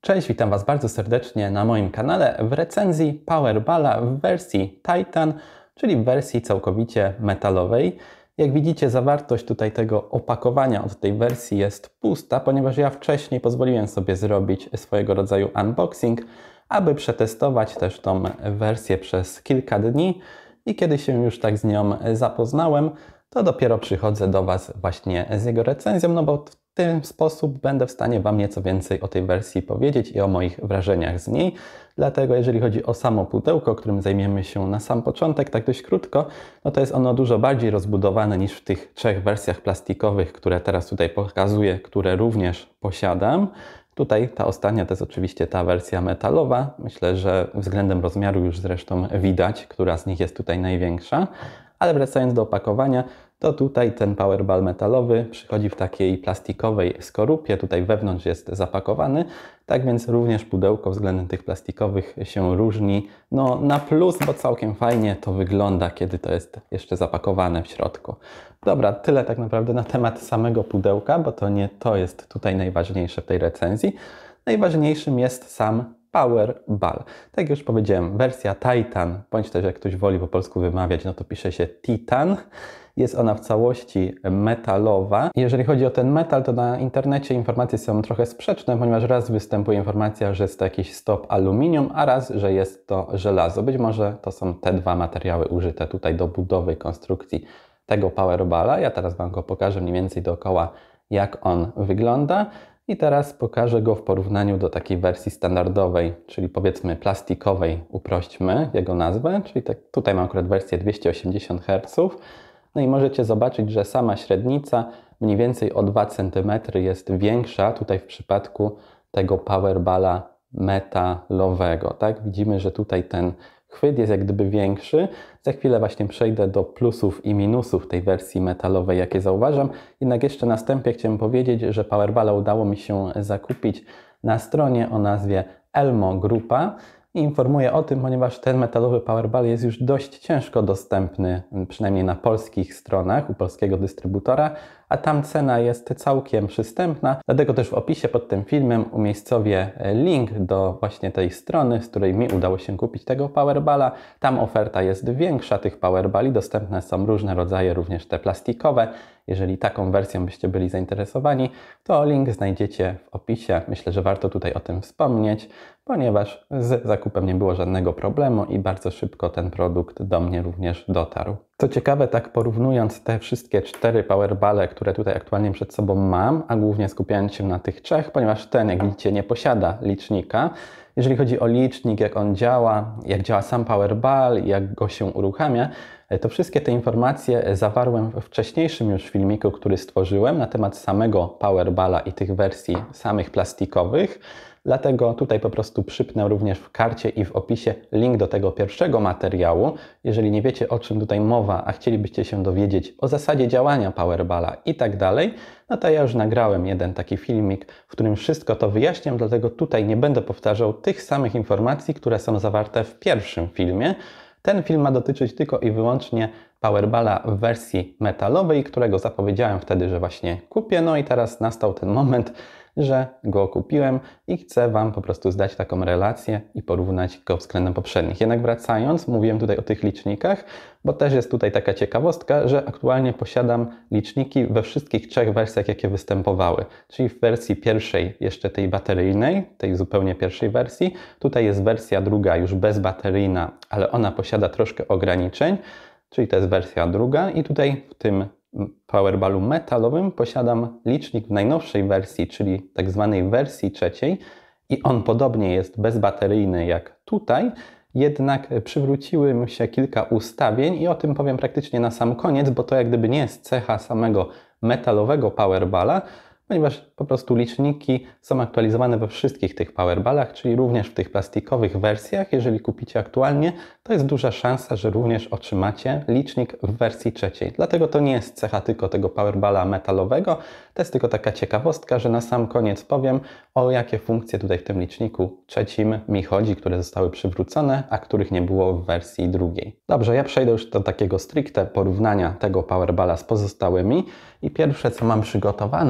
Cześć, witam Was bardzo serdecznie na moim kanale w recenzji Powerballa w wersji Titan, czyli w wersji całkowicie metalowej. Jak widzicie, zawartość tutaj tego opakowania od tej wersji jest pusta, ponieważ ja wcześniej pozwoliłem sobie zrobić swojego rodzaju unboxing, aby przetestować też tą wersję przez kilka dni i kiedy się już tak z nią zapoznałem, to dopiero przychodzę do Was właśnie z jego recenzją, no bo w ten sposób będę w stanie Wam nieco więcej o tej wersji powiedzieć i o moich wrażeniach z niej. Dlatego jeżeli chodzi o samo pudełko, którym zajmiemy się na sam początek, tak dość krótko, no to jest ono dużo bardziej rozbudowane niż w tych trzech wersjach plastikowych, które teraz tutaj pokazuję, które również posiadam. Tutaj ta ostatnia to jest oczywiście ta wersja metalowa. Myślę, że względem rozmiaru już zresztą widać, która z nich jest tutaj największa. Ale wracając do opakowania, to tutaj ten Powerball metalowy przychodzi w takiej plastikowej skorupie, tutaj wewnątrz jest zapakowany, tak więc również pudełko względem tych plastikowych się różni. No na plus, bo całkiem fajnie to wygląda, kiedy to jest jeszcze zapakowane w środku. Dobra, tyle tak naprawdę na temat samego pudełka, bo to nie to jest tutaj najważniejsze w tej recenzji. Najważniejszym jest sam Powerball. Tak jak już powiedziałem, wersja Titan, bądź też jak ktoś woli po polsku wymawiać, no to pisze się Titan. Jest ona w całości metalowa. Jeżeli chodzi o ten metal, to na internecie informacje są trochę sprzeczne, ponieważ raz występuje informacja, że jest to jakiś stop aluminium, a raz, że jest to żelazo. Być może to są te dwa materiały użyte tutaj do budowy konstrukcji tego Powerballa. Ja teraz Wam go pokażę mniej więcej dookoła, jak on wygląda. I teraz pokażę go w porównaniu do takiej wersji standardowej, czyli powiedzmy plastikowej, uprośćmy jego nazwę, czyli tak, tutaj mam akurat wersję 280 Hz. No i możecie zobaczyć, że sama średnica mniej więcej o 2 cm jest większa tutaj w przypadku tego Powerballa metalowego. Tak? Widzimy, że tutaj ten chwyt jest jak gdyby większy. Za chwilę właśnie przejdę do plusów i minusów tej wersji metalowej, jakie zauważam. Jednak jeszcze na wstępie chciałem powiedzieć, że Powerballa udało mi się zakupić na stronie o nazwie Elmo Grupa. I informuję o tym, ponieważ ten metalowy Powerball jest już dość ciężko dostępny, przynajmniej na polskich stronach, u polskiego dystrybutora, a tam cena jest całkiem przystępna. Dlatego też w opisie pod tym filmem umiejscowię link do właśnie tej strony, z której mi udało się kupić tego Powerballa. Tam oferta jest większa tych Powerballi, dostępne są różne rodzaje, również te plastikowe. Jeżeli taką wersją byście byli zainteresowani, to link znajdziecie w opisie. Myślę, że warto tutaj o tym wspomnieć, ponieważ z zakupem nie było żadnego problemu i bardzo szybko ten produkt do mnie również dotarł. Co ciekawe, tak porównując te wszystkie 4 Powerballe, które tutaj aktualnie przed sobą mam, a głównie skupiając się na tych 3, ponieważ ten, jak widzicie, nie posiada licznika. Jeżeli chodzi o licznik, jak on działa, jak działa sam Powerball, jak go się uruchamia, to wszystkie te informacje zawarłem w wcześniejszym już filmiku, który stworzyłem na temat samego Powerballa i tych wersji samych plastikowych. Dlatego tutaj po prostu przypnę również w karcie i w opisie link do tego pierwszego materiału. Jeżeli nie wiecie, o czym tutaj mowa, a chcielibyście się dowiedzieć o zasadzie działania Powerballa i tak dalej, no to ja już nagrałem jeden taki filmik, w którym wszystko to wyjaśniam, dlatego tutaj nie będę powtarzał tych samych informacji, które są zawarte w pierwszym filmie. Ten film ma dotyczyć tylko i wyłącznie Powerballa w wersji metalowej, którego zapowiedziałem wtedy, że właśnie kupię. No i teraz nastał ten moment, że go kupiłem i chcę Wam po prostu zdać taką relację i porównać go względem poprzednich. Jednak wracając, mówiłem tutaj o tych licznikach, bo też jest tutaj taka ciekawostka, że aktualnie posiadam liczniki we wszystkich 3 wersjach, jakie występowały. Czyli w wersji pierwszej jeszcze tej bateryjnej, tej zupełnie pierwszej wersji. Tutaj jest wersja druga, już bezbateryjna, ale ona posiada troszkę ograniczeń, czyli to jest wersja druga i tutaj w tym Powerballu metalowym posiadam licznik w najnowszej wersji, czyli tak zwanej wersji trzeciej i on podobnie jest bezbateryjny jak tutaj, jednak przywróciły mi się kilka ustawień i o tym powiem praktycznie na sam koniec, bo to jak gdyby nie jest cecha samego metalowego Powerballa, ponieważ po prostu liczniki są aktualizowane we wszystkich tych Powerballach, czyli również w tych plastikowych wersjach. Jeżeli kupicie aktualnie, to jest duża szansa, że również otrzymacie licznik w wersji trzeciej. Dlatego to nie jest cecha tylko tego Powerballa metalowego, to jest tylko taka ciekawostka, że na sam koniec powiem, o jakie funkcje tutaj w tym liczniku trzecim mi chodzi, które zostały przywrócone, a których nie było w wersji drugiej. Dobrze, ja przejdę już do takiego stricte porównania tego Powerballa z pozostałymi i pierwsze, co mam przygotowane,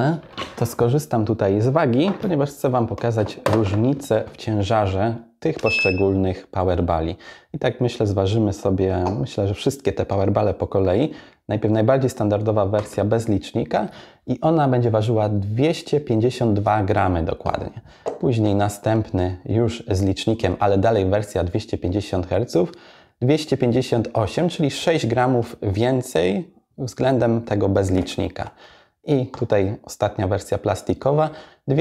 to skorzystam tutaj z wagi, ponieważ chcę Wam pokazać różnicę w ciężarze tych poszczególnych powerbali. I tak myślę, zważymy sobie, myślę, że wszystkie te powerbale po kolei. Najpierw najbardziej standardowa wersja bez licznika i ona będzie ważyła 252 gramy dokładnie. Później następny już z licznikiem, ale dalej wersja 250 Hz, 258, czyli 6 gramów więcej względem tego bez licznika. I tutaj ostatnia wersja plastikowa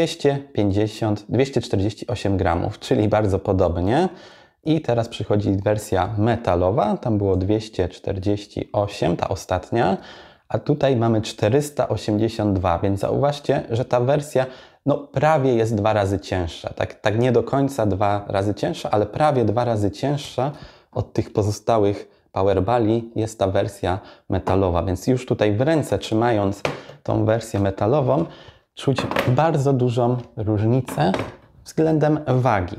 248 gramów, czyli bardzo podobnie. I teraz przychodzi wersja metalowa, tam było 248, ta ostatnia, a tutaj mamy 482, więc zauważcie, że ta wersja prawie jest 2 razy cięższa. Tak nie do końca 2 razy cięższa, ale prawie 2 razy cięższa od tych pozostałych powerbali jest ta wersja metalowa, więc już tutaj w ręce trzymając tą wersję metalową czuć bardzo dużą różnicę względem wagi.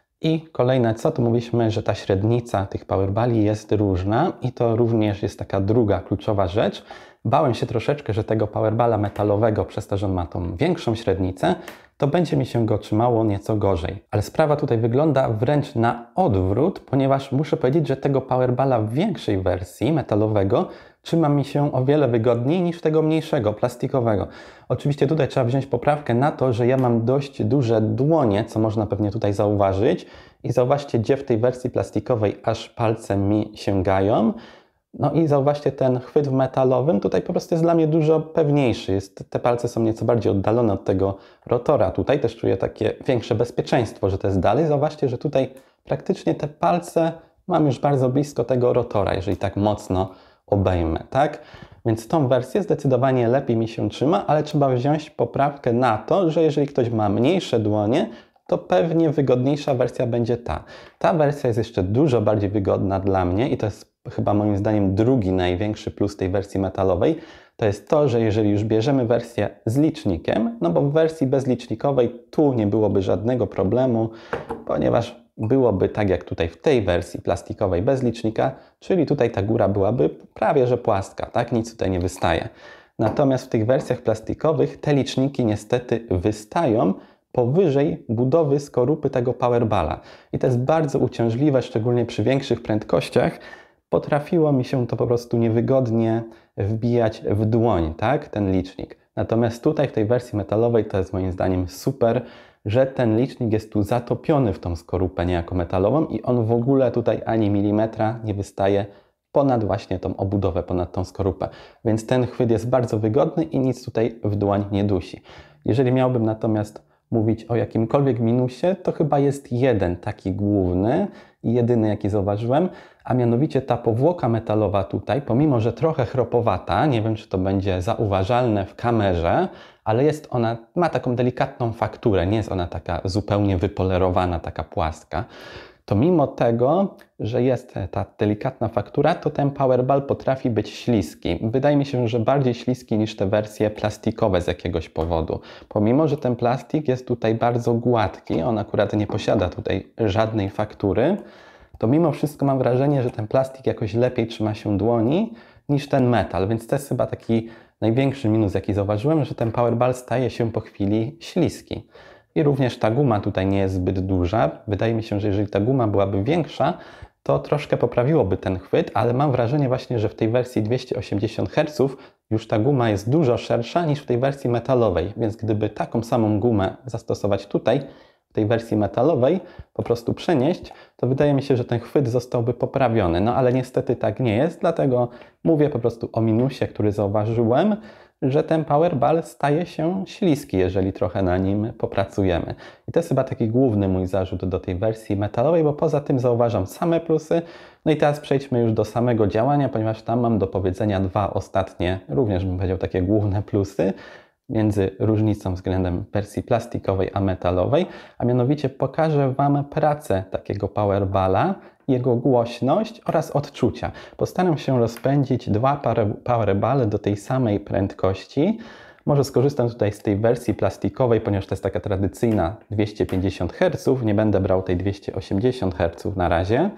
I kolejne co, to mówiliśmy, że ta średnica tych powerbali jest różna i to również jest taka druga kluczowa rzecz. Bałem się troszeczkę, że tego powerbala metalowego, przez to, że ma tą większą średnicę, to będzie mi się go trzymało nieco gorzej. Ale sprawa tutaj wygląda wręcz na odwrót, ponieważ muszę powiedzieć, że tego powerbala w większej wersji metalowego trzyma mi się o wiele wygodniej niż tego mniejszego, plastikowego. Oczywiście tutaj trzeba wziąć poprawkę na to, że ja mam dość duże dłonie, co można pewnie tutaj zauważyć. I zauważcie, gdzie w tej wersji plastikowej aż palce mi sięgają. No i zauważcie, ten chwyt w metalowym tutaj po prostu jest dla mnie dużo pewniejszy. Te palce są nieco bardziej oddalone od tego rotora. Tutaj też czuję takie większe bezpieczeństwo, że to jest dalej. Zauważcie, że tutaj praktycznie te palce mam już bardzo blisko tego rotora, jeżeli tak mocno obejmę, tak? Więc tą wersję zdecydowanie lepiej mi się trzyma, ale trzeba wziąć poprawkę na to, że jeżeli ktoś ma mniejsze dłonie, to pewnie wygodniejsza wersja będzie ta. Ta wersja jest jeszcze dużo bardziej wygodna dla mnie i to jest chyba moim zdaniem drugi największy plus tej wersji metalowej, to jest to, że jeżeli już bierzemy wersję z licznikiem, no bo w wersji bezlicznikowej tu nie byłoby żadnego problemu, ponieważ byłoby tak jak tutaj w tej wersji plastikowej bez licznika, czyli tutaj ta góra byłaby prawie że płaska, tak? Nic tutaj nie wystaje. Natomiast w tych wersjach plastikowych te liczniki niestety wystają powyżej budowy skorupy tego powerbala. I to jest bardzo uciążliwe, szczególnie przy większych prędkościach. Potrafiło mi się to po prostu niewygodnie wbijać w dłoń, tak? Ten licznik. Natomiast tutaj w tej wersji metalowej to jest moim zdaniem super, że ten licznik jest tu zatopiony w tą skorupę niejako metalową i on w ogóle tutaj ani milimetra nie wystaje ponad właśnie tą obudowę, ponad tą skorupę. Więc ten chwyt jest bardzo wygodny i nic tutaj w dłoń nie dusi. Jeżeli miałbym natomiast mówić o jakimkolwiek minusie, to chyba jest jeden taki główny i jedyny, jaki zauważyłem, a mianowicie ta powłoka metalowa tutaj, pomimo że trochę chropowata, nie wiem, czy to będzie zauważalne w kamerze, ale jest ona, ma taką delikatną fakturę, nie jest ona taka zupełnie wypolerowana, taka płaska. To mimo tego, że jest ta delikatna faktura, to ten powerball potrafi być śliski. Wydaje mi się, że bardziej śliski niż te wersje plastikowe z jakiegoś powodu. Pomimo, że ten plastik jest tutaj bardzo gładki, on akurat nie posiada tutaj żadnej faktury, to mimo wszystko mam wrażenie, że ten plastik jakoś lepiej trzyma się dłoni niż ten metal, więc to jest chyba taki największy minus, jaki zauważyłem, że ten powerball staje się po chwili śliski. I również ta guma tutaj nie jest zbyt duża. Wydaje mi się, że jeżeli ta guma byłaby większa, to troszkę poprawiłoby ten chwyt, ale mam wrażenie właśnie, że w tej wersji 280 Hz już ta guma jest dużo szersza niż w tej wersji metalowej, więc gdyby taką samą gumę zastosować tutaj, w tej wersji metalowej, po prostu przenieść, to wydaje mi się, że ten chwyt zostałby poprawiony. No ale niestety tak nie jest, dlatego mówię po prostu o minusie, który zauważyłem, że ten powerball staje się śliski, jeżeli trochę na nim popracujemy. I to jest chyba taki główny mój zarzut do tej wersji metalowej, bo poza tym zauważam same plusy. No i teraz przejdźmy już do samego działania, ponieważ tam mam do powiedzenia dwa ostatnie, również bym powiedział takie główne plusy między różnicą względem wersji plastikowej a metalowej, a mianowicie pokażę Wam pracę takiego powerballa, jego głośność oraz odczucia. Postaram się rozpędzić dwa powerballe do tej samej prędkości. Może skorzystam tutaj z tej wersji plastikowej, ponieważ to jest taka tradycyjna 250 Hz. Nie będę brał tej 280 Hz na razie.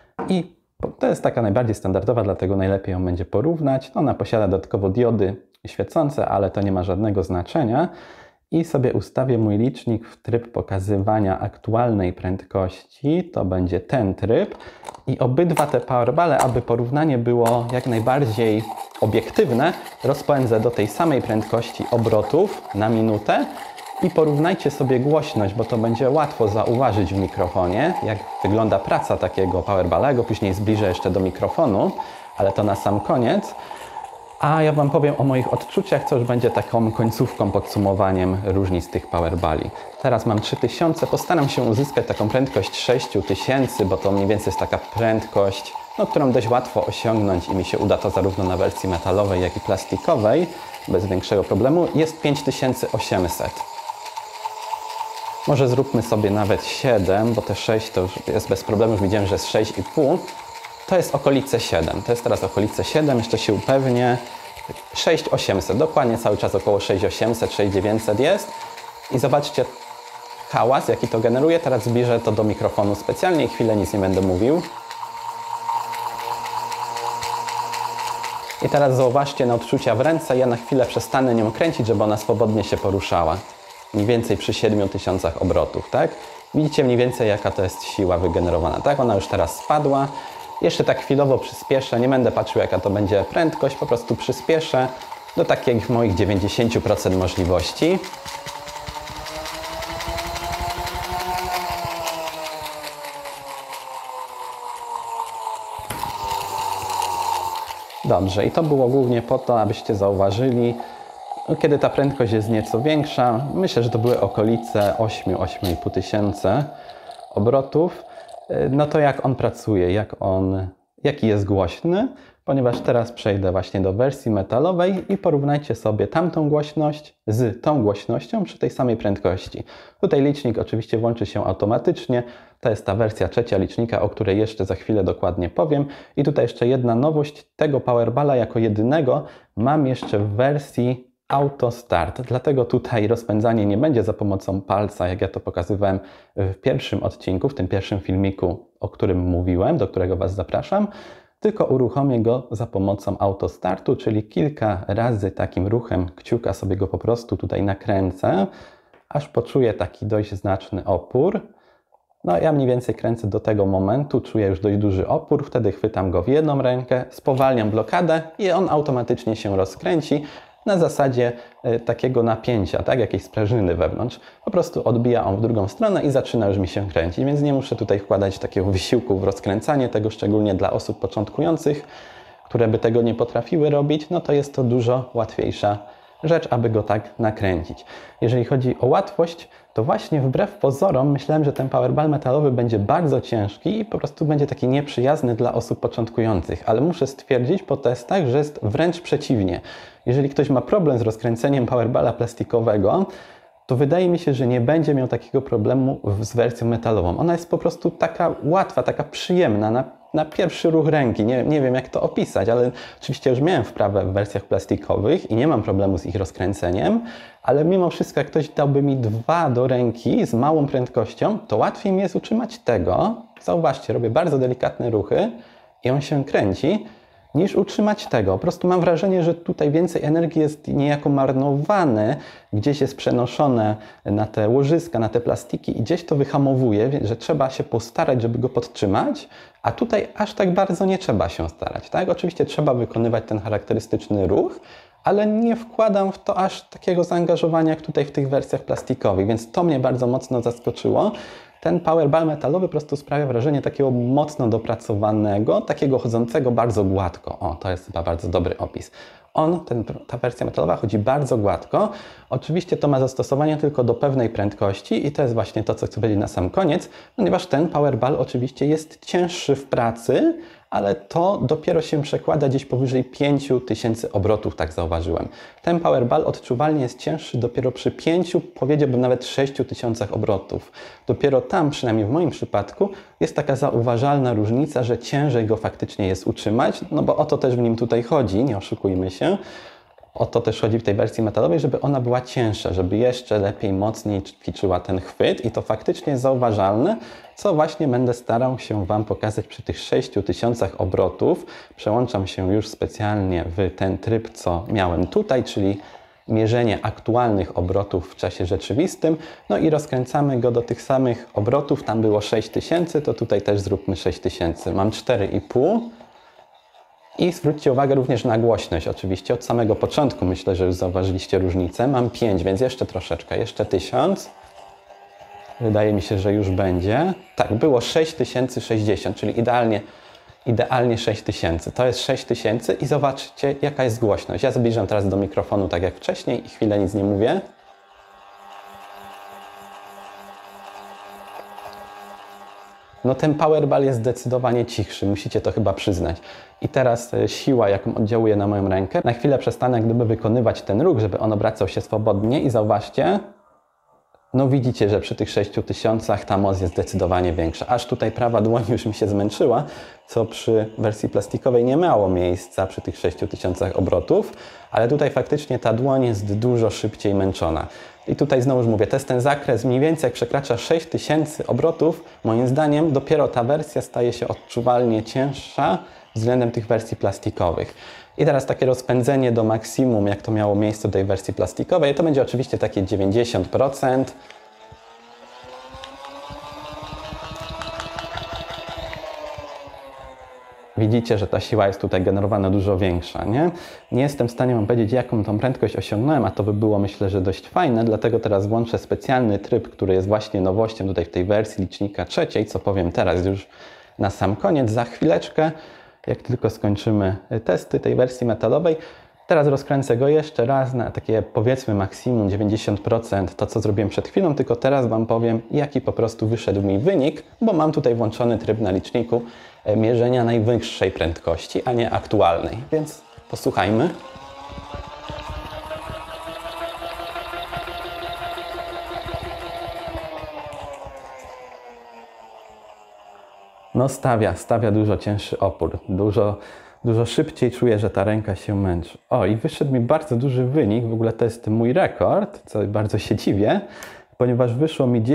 I to jest taka najbardziej standardowa, dlatego najlepiej ją będzie porównać. Ona posiada dodatkowo diody świecące, ale to nie ma żadnego znaczenia. i sobie ustawię mój licznik w tryb pokazywania aktualnej prędkości. To będzie ten tryb. I obydwa te powerbale, aby porównanie było jak najbardziej obiektywne, rozpędzę do tej samej prędkości obrotów na minutę i porównajcie sobie głośność, bo to będzie łatwo zauważyć w mikrofonie, jak wygląda praca takiego powerballa. Ja go później zbliżę jeszcze do mikrofonu, ale to na sam koniec. A ja Wam powiem o moich odczuciach, co już będzie taką końcówką, podsumowaniem różnic tych powerbali. Teraz mam 3000, postaram się uzyskać taką prędkość 6000, bo to mniej więcej jest taka prędkość, którą dość łatwo osiągnąć i mi się uda to zarówno na wersji metalowej, jak i plastikowej, bez większego problemu. Jest 5800. Może zróbmy sobie nawet 7, bo te 6 to już jest bez problemu, już widziałem, że jest 6,5. To jest okolice 7. To jest teraz okolice 7, jeszcze się upewnię. 6800, dokładnie cały czas około 6800, 6900 jest. I zobaczcie hałas, jaki to generuje. Teraz zbliżę to do mikrofonu specjalnie i chwilę nic nie będę mówił. I teraz zauważcie na odczucia w ręce. Ja na chwilę przestanę nią kręcić, żeby ona swobodnie się poruszała. Mniej więcej przy 7000 obrotów, tak? Widzicie mniej więcej, jaka to jest siła wygenerowana, tak? Ona już teraz spadła. Jeszcze tak chwilowo przyspieszę, nie będę patrzył, jaka to będzie prędkość, po prostu przyspieszę do takich moich 90% możliwości. Dobrze, i to było głównie po to, abyście zauważyli, kiedy ta prędkość jest nieco większa. Myślę, że to były okolice 8-8,5 tysiąca obrotów. No to jak on pracuje, jaki jest głośny, ponieważ teraz przejdę właśnie do wersji metalowej i porównajcie sobie tamtą głośność z tą głośnością przy tej samej prędkości. Tutaj licznik oczywiście włączy się automatycznie, to jest ta wersja trzecia licznika, o której jeszcze za chwilę dokładnie powiem. I tutaj jeszcze jedna nowość, tego powerballa jako jedynego mam jeszcze w wersji Auto Start, dlatego tutaj rozpędzanie nie będzie za pomocą palca, jak ja to pokazywałem w pierwszym odcinku, w tym pierwszym filmiku, o którym mówiłem, do którego Was zapraszam, tylko uruchomię go za pomocą Auto Startu, czyli kilka razy takim ruchem kciuka sobie go po prostu tutaj nakręcę, aż poczuję taki dość znaczny opór. No ja mniej więcej kręcę do tego momentu, czuję już dość duży opór, wtedy chwytam go w jedną rękę, spowalniam blokadę i on automatycznie się rozkręci na zasadzie takiego napięcia, tak, jakiejś sprężyny wewnątrz. Po prostu odbija on w drugą stronę i zaczyna już mi się kręcić, więc nie muszę tutaj wkładać takiego wysiłku w rozkręcanie tego, szczególnie dla osób początkujących, które by tego nie potrafiły robić, no to jest to dużo łatwiejsza rzecz, aby go tak nakręcić. Jeżeli chodzi o łatwość, to właśnie wbrew pozorom myślałem, że ten powerball metalowy będzie bardzo ciężki i po prostu będzie taki nieprzyjazny dla osób początkujących, ale muszę stwierdzić po testach, że jest wręcz przeciwnie. Jeżeli ktoś ma problem z rozkręceniem powerballa plastikowego, to wydaje mi się, że nie będzie miał takiego problemu z wersją metalową. Ona jest po prostu taka łatwa, taka przyjemna, na pierwszy ruch ręki. Nie wiem, jak to opisać, ale oczywiście już miałem wprawę w wersjach plastikowych i nie mam problemu z ich rozkręceniem, ale mimo wszystko, jak ktoś dałby mi dwa do ręki z małą prędkością, to łatwiej mi jest utrzymać tego. Zauważcie, robię bardzo delikatne ruchy i on się kręci, niż utrzymać tego. Po prostu mam wrażenie, że tutaj więcej energii jest niejako marnowane, gdzieś jest przenoszone na te łożyska, na te plastiki i gdzieś to wyhamowuje, że trzeba się postarać, żeby go podtrzymać, a tutaj aż tak bardzo nie trzeba się starać, tak? Oczywiście trzeba wykonywać ten charakterystyczny ruch, ale nie wkładam w to aż takiego zaangażowania jak tutaj w tych wersjach plastikowych, więc to mnie bardzo mocno zaskoczyło. Ten powerball metalowy po prostu sprawia wrażenie takiego mocno dopracowanego, takiego chodzącego bardzo gładko. O, to jest chyba bardzo dobry opis. Ta wersja metalowa chodzi bardzo gładko. Oczywiście to ma zastosowanie tylko do pewnej prędkości i to jest właśnie to, co chcę powiedzieć na sam koniec, ponieważ ten powerball oczywiście jest cięższy w pracy, ale to dopiero się przekłada gdzieś powyżej 5000 obrotów, tak zauważyłem. Ten powerball odczuwalnie jest cięższy dopiero przy 5, powiedziałbym nawet 6000 obrotów. Dopiero tam, przynajmniej w moim przypadku, jest taka zauważalna różnica, że ciężej go faktycznie jest utrzymać, no bo o to też w nim tutaj chodzi, nie oszukujmy się. O to też chodzi w tej wersji metalowej, żeby ona była cięższa, żeby jeszcze lepiej, mocniej ćwiczyła ten chwyt i to faktycznie jest zauważalne, co właśnie będę starał się Wam pokazać przy tych 6000 obrotów. Przełączam się już specjalnie w ten tryb, co miałem tutaj, czyli mierzenie aktualnych obrotów w czasie rzeczywistym, no i rozkręcamy go do tych samych obrotów, tam było 6000, to tutaj też zróbmy 6000. Mam 4,5 i zwróćcie uwagę również na głośność, oczywiście od samego początku myślę, że już zauważyliście różnicę. Mam 5, więc jeszcze troszeczkę, jeszcze 1000. Wydaje mi się, że już będzie. Tak, było 6060, czyli idealnie 6000. To jest 6000 i zobaczcie, jaka jest głośność. Ja zbliżam teraz do mikrofonu, tak jak wcześniej i chwilę nic nie mówię. No ten powerball jest zdecydowanie cichszy, musicie to chyba przyznać. I teraz siła, jaką oddziałuje na moją rękę. Na chwilę przestanę jak gdyby wykonywać ten ruch, żeby on obracał się swobodnie i zauważcie, no widzicie, że przy tych 6000 ta moc jest zdecydowanie większa. Aż tutaj prawa dłoń już mi się zmęczyła, co przy wersji plastikowej nie miało miejsca przy tych 6000 obrotów, ale tutaj faktycznie ta dłoń jest dużo szybciej męczona. I tutaj znowu mówię, to jest ten zakres mniej więcej jak przekracza 6000 obrotów, moim zdaniem dopiero ta wersja staje się odczuwalnie cięższa względem tych wersji plastikowych. I teraz takie rozpędzenie do maksimum, jak to miało miejsce do tej wersji plastikowej, to będzie oczywiście takie 90%. Widzicie, że ta siła jest tutaj generowana dużo większa, nie? Nie jestem w stanie wam powiedzieć, jaką tą prędkość osiągnąłem, a to by było, myślę, że dość fajne, dlatego teraz włączę specjalny tryb, który jest właśnie nowością tutaj w tej wersji licznika trzeciej, co powiem teraz już na sam koniec, za chwileczkę, jak tylko skończymy testy tej wersji metalowej. Teraz rozkręcę go jeszcze raz na takie powiedzmy maksimum 90% to, co zrobiłem przed chwilą, tylko teraz wam powiem, jaki po prostu wyszedł mi wynik, bo mam tutaj włączony tryb na liczniku mierzenia najwyższej prędkości, a nie aktualnej. Więc posłuchajmy. No stawia dużo cięższy opór, dużo szybciej czuję, że ta ręka się męczy. O, i wyszedł mi bardzo duży wynik, w ogóle to jest mój rekord, co bardzo się dziwię, ponieważ wyszło mi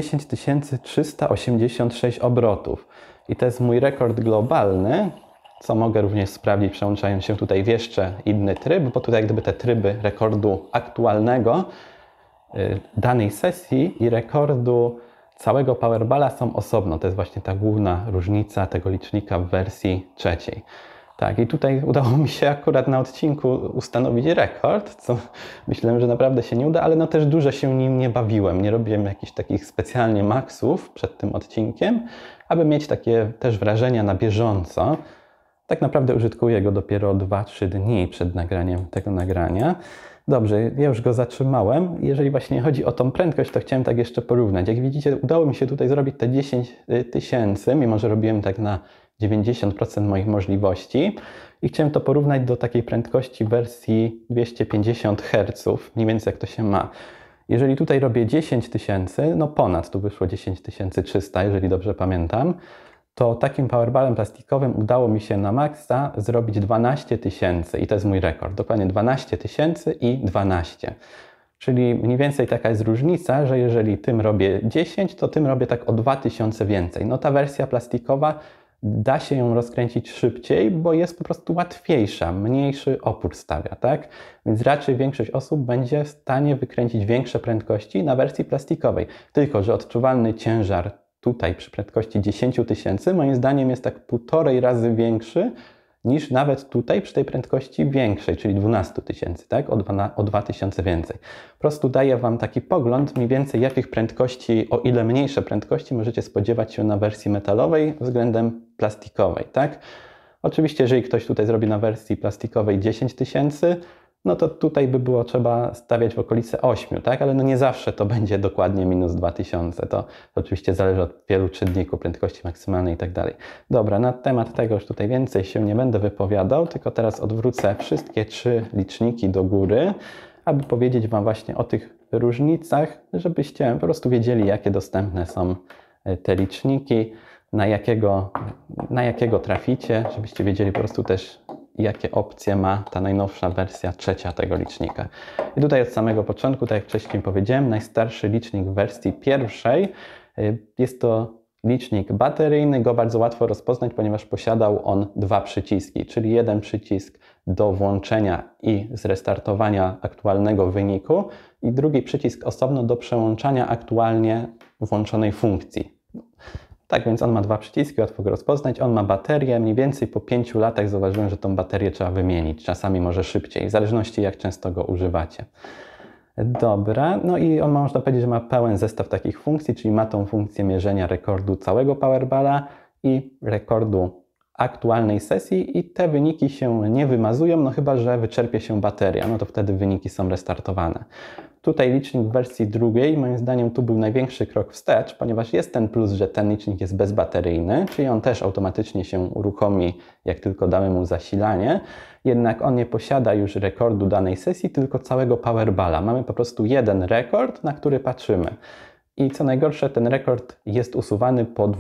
10386 obrotów. I to jest mój rekord globalny, co mogę również sprawdzić, przełączając się tutaj w jeszcze inny tryb, bo tutaj jak gdyby te tryby rekordu aktualnego danej sesji i rekordu całego powerballa są osobno. To jest właśnie ta główna różnica tego licznika w wersji trzeciej. Tak, i tutaj udało mi się akurat na odcinku ustanowić rekord, co myślałem, że naprawdę się nie uda, ale no też dużo się nim nie bawiłem. Nie robiłem jakichś takich specjalnie maksów przed tym odcinkiem, aby mieć takie też wrażenia na bieżąco. Tak naprawdę użytkuję go dopiero 2-3 dni przed nagraniem tego nagrania. Dobrze, ja już go zatrzymałem. Jeżeli właśnie chodzi o tą prędkość, to chciałem tak jeszcze porównać. Jak widzicie, udało mi się tutaj zrobić te 10 000, mimo że robiłem tak na 90% moich możliwości. I chciałem to porównać do takiej prędkości wersji 250 Hz, mniej więcej jak to się ma. Jeżeli tutaj robię 10 000, no ponad, tu wyszło 10 300, jeżeli dobrze pamiętam, to takim powerballem plastikowym udało mi się na maksa zrobić 12 000 i to jest mój rekord. Dokładnie 12 000 i 12. Czyli mniej więcej taka jest różnica, że jeżeli tym robię 10, to tym robię tak o 2000 więcej. No ta wersja plastikowa da się ją rozkręcić szybciej, bo jest po prostu łatwiejsza, mniejszy opór stawia, tak? Więc raczej większość osób będzie w stanie wykręcić większe prędkości na wersji plastikowej. Tylko że odczuwalny ciężar tutaj przy prędkości 10 000 moim zdaniem jest tak 1,5 razy większy niż nawet tutaj przy tej prędkości większej, czyli 12 000, tak? O 2000 więcej. Po prostu daję wam taki pogląd mniej więcej jakich prędkości, o ile mniejsze prędkości możecie spodziewać się na wersji metalowej względem plastikowej, tak? Oczywiście, jeżeli ktoś tutaj zrobi na wersji plastikowej 10 000, no to tutaj by było trzeba stawiać w okolice 8, tak? Ale no nie zawsze to będzie dokładnie minus 2000. To oczywiście zależy od wielu czynników, prędkości maksymalnej i tak dalej. Dobra, na temat tego już tutaj więcej się nie będę wypowiadał, tylko teraz odwrócę wszystkie 3 liczniki do góry, aby powiedzieć wam właśnie o tych różnicach, żebyście po prostu wiedzieli, jakie dostępne są te liczniki, na jakiego traficie, żebyście wiedzieli po prostu też, jakie opcje ma ta najnowsza wersja trzecia tego licznika. I tutaj od samego początku, tak jak wcześniej powiedziałem, najstarszy licznik w wersji pierwszej jest to licznik bateryjny, go bardzo łatwo rozpoznać, ponieważ posiadał on dwa przyciski, czyli jeden przycisk do włączenia i zrestartowania aktualnego wyniku i drugi przycisk osobno do przełączania aktualnie włączonej funkcji. Tak więc on ma dwa przyciski, łatwo go rozpoznać. On ma baterię, mniej więcej po 5 latach zauważyłem, że tą baterię trzeba wymienić. Czasami może szybciej, w zależności jak często go używacie. Dobra, no i on można powiedzieć, że ma pełen zestaw takich funkcji, czyli ma tą funkcję mierzenia rekordu całego Powerballa i rekordu aktualnej sesji i te wyniki się nie wymazują, no chyba że wyczerpie się bateria, no to wtedy wyniki są restartowane. Tutaj licznik w wersji drugiej, moim zdaniem tu był największy krok wstecz, ponieważ jest ten plus, że ten licznik jest bezbateryjny, czyli on też automatycznie się uruchomi, jak tylko damy mu zasilanie, jednak on nie posiada już rekordu danej sesji, tylko całego Powerballa. Mamy po prostu jeden rekord, na który patrzymy. I co najgorsze, ten rekord jest usuwany po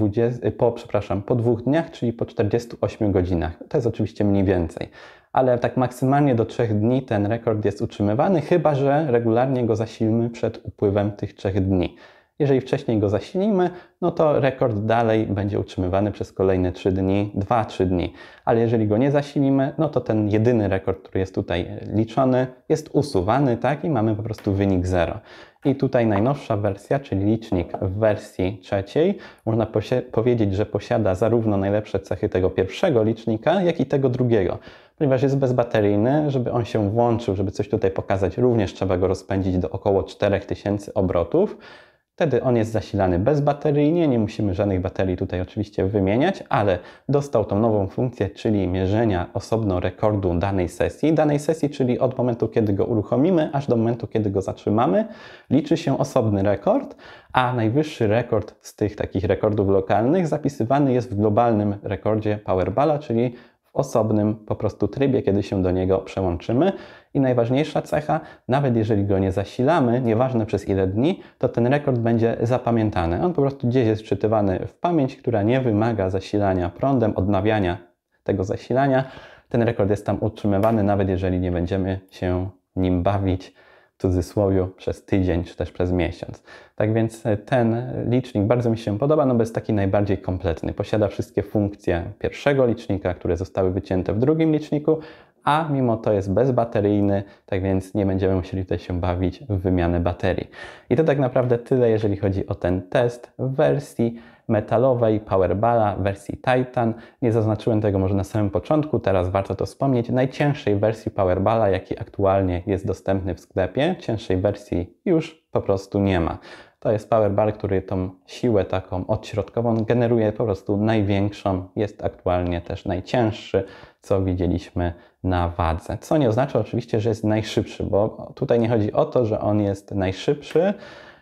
2 dniach, czyli po 48 godzinach. To jest oczywiście mniej więcej, ale tak maksymalnie do 3 dni ten rekord jest utrzymywany, chyba że regularnie go zasilimy przed upływem tych 3 dni. Jeżeli wcześniej go zasilimy, no to rekord dalej będzie utrzymywany przez kolejne 3 dni, 2-3 dni. Ale jeżeli go nie zasilimy, no to ten jedyny rekord, który jest tutaj liczony, jest usuwany, tak? I mamy po prostu wynik 0. I tutaj najnowsza wersja, czyli licznik w wersji trzeciej, można powiedzieć, że posiada zarówno najlepsze cechy tego pierwszego licznika, jak i tego drugiego. Ponieważ jest bezbateryjny, żeby on się włączył, żeby coś tutaj pokazać, również trzeba go rozpędzić do około 4000 obrotów. Wtedy on jest zasilany bezbateryjnie, nie musimy żadnych baterii tutaj oczywiście wymieniać, ale dostał tą nową funkcję, czyli mierzenia osobno rekordu danej sesji, czyli od momentu, kiedy go uruchomimy, aż do momentu, kiedy go zatrzymamy, liczy się osobny rekord, a najwyższy rekord z tych takich rekordów lokalnych zapisywany jest w globalnym rekordzie Powerballa, czyli w osobnym po prostu trybie, kiedy się do niego przełączymy. I najważniejsza cecha, nawet jeżeli go nie zasilamy, nieważne przez ile dni, to ten rekord będzie zapamiętany. On po prostu gdzieś jest wczytywany w pamięć, która nie wymaga zasilania prądem, odnawiania tego zasilania. Ten rekord jest tam utrzymywany, nawet jeżeli nie będziemy się nim bawić, w cudzysłowie, przez tydzień czy też przez miesiąc. Tak więc ten licznik bardzo mi się podoba, no bo jest taki najbardziej kompletny. Posiada wszystkie funkcje pierwszego licznika, które zostały wycięte w drugim liczniku, a mimo to jest bezbateryjny, tak więc nie będziemy musieli tutaj się bawić w wymianę baterii. I to tak naprawdę tyle, jeżeli chodzi o ten test w wersji metalowej Powerballa, w wersji Titan. Nie zaznaczyłem tego może na samym początku, teraz warto to wspomnieć. Najcięższej wersji Powerballa, jaki aktualnie jest dostępny w sklepie, cięższej wersji już po prostu nie ma. To jest Powerball, który tą siłę taką odśrodkową generuje po prostu największą. Jest aktualnie też najcięższy, co widzieliśmy na wadze. Co nie oznacza oczywiście, że jest najszybszy, bo tutaj nie chodzi o to, że on jest najszybszy,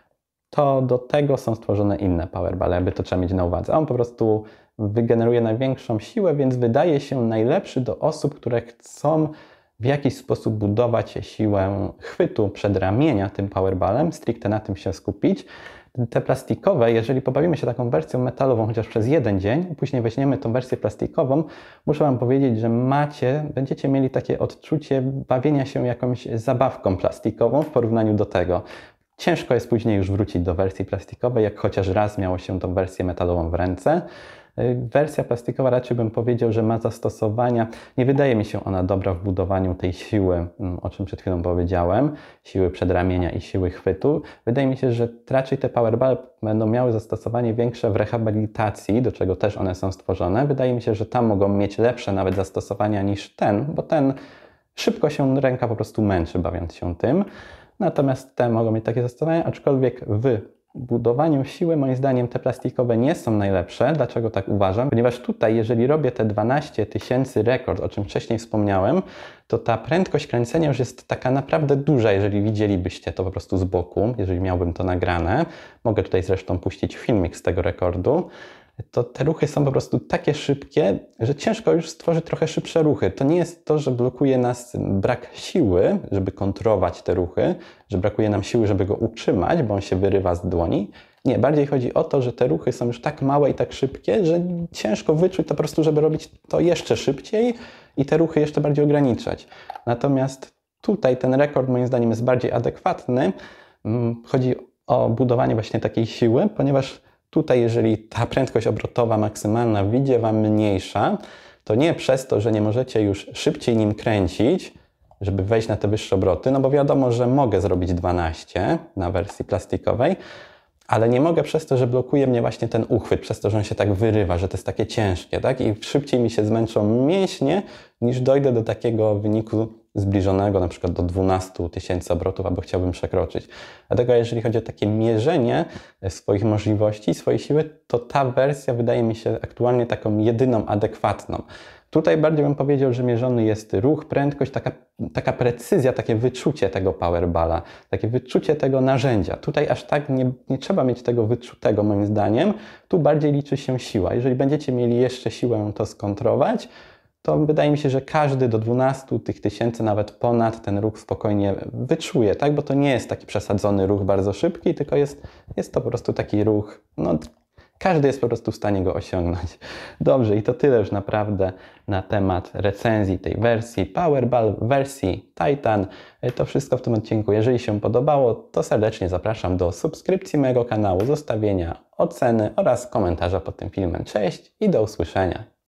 to do tego są stworzone inne Powerballe, jakby to trzeba mieć na uwadze. On po prostu wygeneruje największą siłę, więc wydaje się najlepszy do osób, które chcą w jakiś sposób budować siłę chwytu przedramienia tym Powerballem, stricte na tym się skupić. Te plastikowe, jeżeli pobawimy się taką wersją metalową chociaż przez jeden dzień, później weźmiemy tą wersję plastikową, muszę Wam powiedzieć, że będziecie mieli takie odczucie bawienia się jakąś zabawką plastikową w porównaniu do tego. Ciężko jest później już wrócić do wersji plastikowej, jak chociaż raz miało się tą wersję metalową w ręce. Wersja plastikowa raczej bym powiedział, że ma zastosowania, nie wydaje mi się ona dobra w budowaniu tej siły, o czym przed chwilą powiedziałem, siły przedramienia i siły chwytu. Wydaje mi się, że raczej te Powerballe będą miały zastosowanie większe w rehabilitacji, do czego też one są stworzone. Wydaje mi się, że tam mogą mieć lepsze nawet zastosowania niż ten, bo ten szybko się ręka po prostu męczy bawiąc się tym. Natomiast te mogą mieć takie zastosowania, aczkolwiek w budowaniu siły moim zdaniem te plastikowe nie są najlepsze. Dlaczego tak uważam? Ponieważ tutaj, jeżeli robię te 12 000 rekord, o czym wcześniej wspomniałem, to ta prędkość kręcenia już jest taka naprawdę duża, jeżeli widzielibyście to po prostu z boku, jeżeli miałbym to nagrane. Mogę tutaj zresztą puścić filmik z tego rekordu. To te ruchy są po prostu takie szybkie, że ciężko już stworzyć trochę szybsze ruchy. To nie jest to, że blokuje nas brak siły, żeby kontrolować te ruchy, że brakuje nam siły, żeby go utrzymać, bo on się wyrywa z dłoni. Nie, bardziej chodzi o to, że te ruchy są już tak małe i tak szybkie, że ciężko wyczuć to po prostu, żeby robić to jeszcze szybciej i te ruchy jeszcze bardziej ograniczać. Natomiast tutaj ten rekord moim zdaniem jest bardziej adekwatny. Chodzi o budowanie właśnie takiej siły, ponieważ Tutaj, jeżeli ta prędkość obrotowa maksymalna wyjdzie Wam mniejsza, to nie przez to, że nie możecie już szybciej nim kręcić, żeby wejść na te wyższe obroty, no bo wiadomo, że mogę zrobić 12 na wersji plastikowej, ale nie mogę przez to, że blokuje mnie właśnie ten uchwyt, przez to, że on się tak wyrywa, że to jest takie ciężkie, tak? I szybciej mi się zmęczą mięśnie, niż dojdę do takiego wyniku zbliżonego na przykład do 12 000 obrotów, albo chciałbym przekroczyć. Dlatego jeżeli chodzi o takie mierzenie swoich możliwości, swojej siły, to ta wersja wydaje mi się aktualnie taką jedyną adekwatną. Tutaj bardziej bym powiedział, że mierzony jest ruch, prędkość, taka precyzja, takie wyczucie tego powerballa, takie wyczucie tego narzędzia. Tutaj aż tak nie trzeba mieć tego wyczutego moim zdaniem, tu bardziej liczy się siła. Jeżeli będziecie mieli jeszcze siłę to skontrować, to wydaje mi się, że każdy do 12 000, nawet ponad ten ruch spokojnie wyczuje, tak? Bo to nie jest taki przesadzony ruch bardzo szybki, tylko jest to po prostu taki ruch, no każdy jest po prostu w stanie go osiągnąć. Dobrze, i to tyle już naprawdę na temat recenzji tej wersji Powerball, wersji Titan. To wszystko w tym odcinku. Jeżeli się podobało, to serdecznie zapraszam do subskrypcji mojego kanału, zostawienia oceny oraz komentarza pod tym filmem. Cześć i do usłyszenia.